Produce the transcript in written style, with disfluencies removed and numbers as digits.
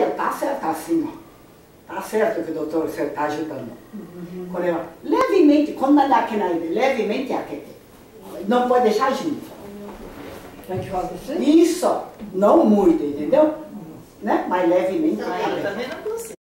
tá certo assim, ó. Tá certo que o doutor você está ajudando. Quando eu, levemente, quando não levemente aquete. Não pode deixar junto. Isso, não muito, entendeu? Né? Mas levemente. Tá vendo?